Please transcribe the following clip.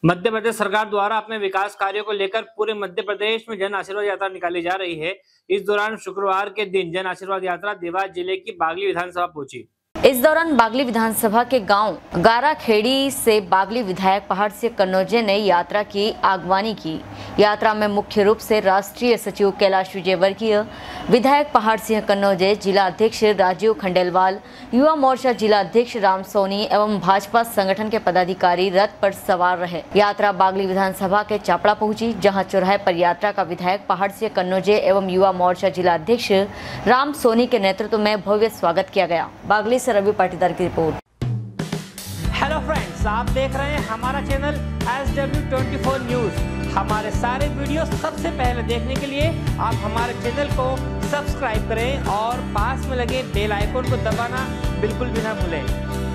मध्य प्रदेश सरकार द्वारा अपने विकास कार्यों को लेकर पूरे मध्य प्रदेश में जन आशीर्वाद यात्रा निकाली जा रही है। इस दौरान शुक्रवार के दिन जन आशीर्वाद यात्रा देवास जिले की बागली विधानसभा पहुंची। इस दौरान बागली विधानसभा के गांव गाराखेड़ी से बागली विधायक पहाड़ सिंह कन्नौजे ने यात्रा की अगवानी की। यात्रा में मुख्य रूप से राष्ट्रीय सचिव कैलाश विजयवर्गीय, विधायक पहाड़ सिंह कन्नौजे, जिला अध्यक्ष राजीव खंडेलवाल, युवा मोर्चा जिला अध्यक्ष राम सोनी एवं भाजपा संगठन के पदाधिकारी रथ पर सवार रहे। यात्रा बागली विधानसभा के चापड़ा पहुंची, जहां चौराहे पर यात्रा का विधायक पहाड़ सिंह कन्नौजे एवं युवा मोर्चा जिला अध्यक्ष राम सोनी के नेतृत्व में भव्य स्वागत किया गया। बागली से रवि पाटीदार की रिपोर्ट। हेलो फ्रेंड्स, आप देख रहे हैं हमारा चैनल SW24 न्यूज। हमारे सारे वीडियो सबसे पहले देखने के लिए आप हमारे चैनल को सब्सक्राइब करें और पास में लगे बेल आइकन को दबाना बिल्कुल भी ना भूलें।